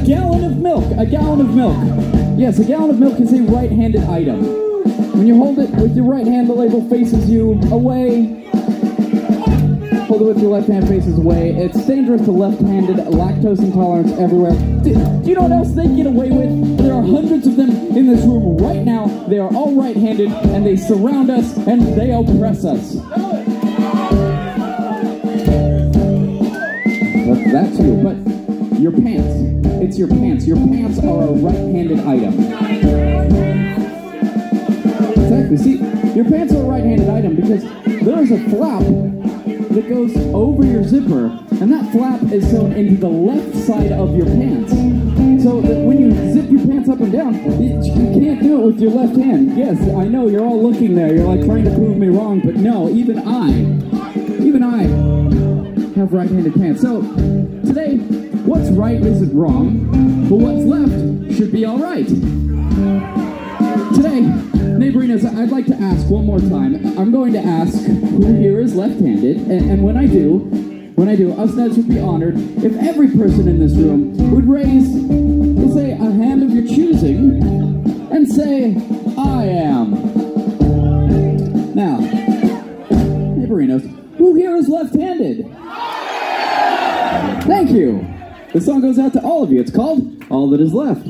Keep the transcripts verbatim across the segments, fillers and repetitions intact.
gallon of milk, a gallon of milk. Yes, a gallon of milk is a right-handed item. When you hold it with your right hand, the label faces you away. Hold it with your left hand, faces away. It's dangerous to left-handed, lactose intolerance everywhere. Do, do you know what else they get away with? There are hundreds of them in this room right now. They are all right-handed, and they surround us, and they oppress us. That's that too, but your pants. It's your pants. Your pants are a right-handed item. Exactly. See, your pants are a right-handed item because there is a flap that goes over your zipper, and that flap is sewn into the left side of your pants. So that when you zip your pants up and down, it, you can't do it with your left hand. Yes, I know, you're all looking there. You're like trying to prove me wrong, but no, even I, even I have right-handed pants. So today, what's right isn't wrong, but what's left should be all right. Today, Neighborinos, I'd like to ask one more time. I'm going to ask who here is left-handed, and, and when I do, when I do, us Neds would be honored if every person in this room would raise, let's say, a hand of your choosing, and say, I am. Now, Neighborinos, who here is left-handed? Thank you. The song goes out to all of you. It's called All That Is Left.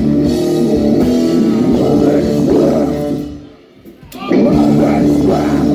Wow.